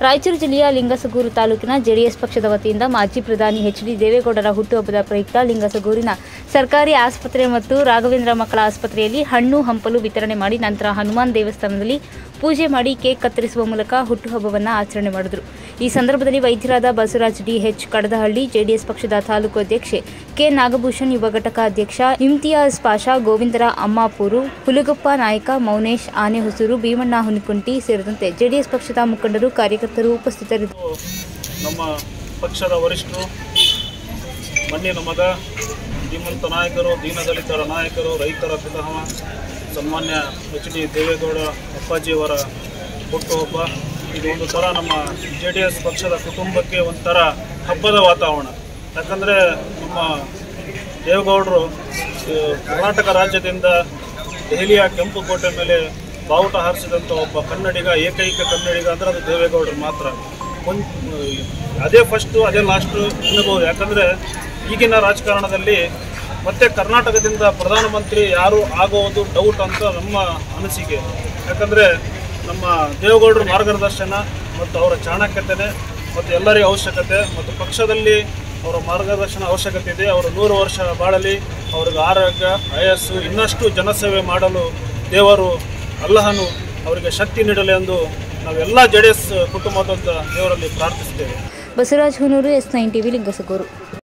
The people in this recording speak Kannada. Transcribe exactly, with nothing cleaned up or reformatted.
ರಾಯಚೂರು ಜಿಲ್ಲೆಯ ಲಿಂಗಸಗೂರು ತಾಲೂಕಿನ ಜೆಡಿಎಸ್ ಪಕ್ಷದ ವತಿಯಿಂದ ಮಾಜಿ ಪ್ರಧಾನಿ ಎಚ್ ಡಿ ದೇವೇಗೌಡರ ಹುಟ್ಟುಹಬ್ಬದ ಪ್ರಯುಕ್ತ ಲಿಂಗಸಗೂರಿನ ಸರ್ಕಾರಿ ಆಸ್ಪತ್ರೆ ಮತ್ತು ರಾಘವೇಂದ್ರ ಮಕ್ಕಳ ಆಸ್ಪತ್ರೆಯಲ್ಲಿ ಹಣ್ಣು ಹಂಪಲು ವಿತರಣೆ ಮಾಡಿ ನಂತರ ಹನುಮಾನ್ ದೇವಸ್ಥಾನದಲ್ಲಿ ಪೂಜೆ ಮಾಡಿ ಕೇಕ್ ಕತ್ತರಿಸುವ ಮೂಲಕ ಹುಟ್ಟುಹಬ್ಬವನ್ನು ಆಚರಣೆ ಮಾಡಿದರು. ಈ ಸಂದರ್ಭದಲ್ಲಿ ವೈದ್ಯರಾದ Basavaraj D H Kadadahalli, JDS ಪಕ್ಷದ ತಾಲೂಕು ಅಧ್ಯಕ್ಷೆ ಕೆ ನಾಗಭೂಷಣ್, ಯುವ ಘಟಕ ಅಧ್ಯಕ್ಷ ಇಮ್ತಿಯಾಜ್ ಪಾಷಾ, ಗೋವಿಂದರ ಅಮ್ಮಾಪೂರು, ಹುಲಗಪ್ಪ ನಾಯಕ, ಮೌನೇಶ್ ಆನೆಹೊಸೂರು, ಭೀಮಣ್ಣ ಹುನಿಕುಂಟಿ ಸೇರಿದಂತೆ ಜೆಡಿಎಸ್ ಪಕ್ಷದ ಮುಖಂಡರು, ಕಾರ್ಯಕರ್ತರು ಉಪಸ್ಥಿತರಿದ್ದರು. ನಮ್ಮ ಪಕ್ಷದ ವರಿಷ್ಠರು, ಮಣ್ಣಿನ ಮಗ, ಧೀಮಂತ ನಾಯಕರು, ದೀನದಲಿತರ ನಾಯಕರು, ರೈತರ ಪಿತಾಮಹ ಸನ್ಮಾನ್ಯ ಎಚ್ ಡಿ ದೇವೇಗೌಡ ಅಪ್ಪಾಜಿಯವರ ಹುಟ್ಟುಹಬ್ಬ. ಇದು ಒಂದು ಥರ ನಮ್ಮ ಜೆ ಡಿ ಎಸ್ ಪಕ್ಷದ ಕುಟುಂಬಕ್ಕೆ ಒಂಥರ ಹಬ್ಬದ ವಾತಾವರಣ. ಯಾಕಂದರೆ ನಮ್ಮ ದೇವೇಗೌಡರು ಕರ್ನಾಟಕ ರಾಜ್ಯದಿಂದ ದೆಹಲಿಯ ಕೆಂಪುಕೋಟೆ ಮೇಲೆ ಬಾವುಟ ಹಾರಿಸಿದಂಥ ಒಬ್ಬ ಕನ್ನಡಿಗ, ಏಕೈಕ ಕನ್ನಡಿಗ ಅಂದರೆ ಅದು ದೇವೇಗೌಡರು ಮಾತ್ರ. ಒಂದು ಅದೇ ಫಸ್ಟು ಅದೇ ಲಾಸ್ಟು ಅನ್ನಬಹುದು. ಯಾಕಂದರೆ ಈಗಿನ ರಾಜಕಾರಣದಲ್ಲಿ ಮತ್ತೆ ಕರ್ನಾಟಕದಿಂದ ಪ್ರಧಾನಮಂತ್ರಿ ಯಾರು ಆಗೋದು ಡೌಟ್ ಅಂತ ನಮ್ಮ ಅನಿಸಿಕೆ. ಯಾಕಂದರೆ ನಮ್ಮ ದೇವೇಗೌಡರ ಮಾರ್ಗದರ್ಶನ ಮತ್ತು ಅವರ ಚಾಣಕ್ಯತೆ ಮತ್ತು ಎಲ್ಲರಿಗೂ ಅವಶ್ಯಕತೆ ಮತ್ತು ಪಕ್ಷದಲ್ಲಿ ಅವರ ಮಾರ್ಗದರ್ಶನ ಅವಶ್ಯಕತೆ ಇದೆ. ಅವರು ನೂರು ವರ್ಷ ಬಾಳಲಿ, ಅವ್ರಿಗೆ ಆರೋಗ್ಯ, ಆಯಸ್ಸು, ಇನ್ನಷ್ಟು ಜನಸೇವೆ ಮಾಡಲು ದೇವರು ಅಲ್ಲಹನು ಅವರಿಗೆ ಶಕ್ತಿ ನೀಡಲಿ ಎಂದು ನಾವೆಲ್ಲ ಜೆ ಡಿ ಎಸ್ ಕುಟುಂಬದಂತ ದೇವರಲ್ಲಿ ಪ್ರಾರ್ಥಿಸ್ತೇವೆ. Basavaraj Hunur, S nine TV, Lingasugur.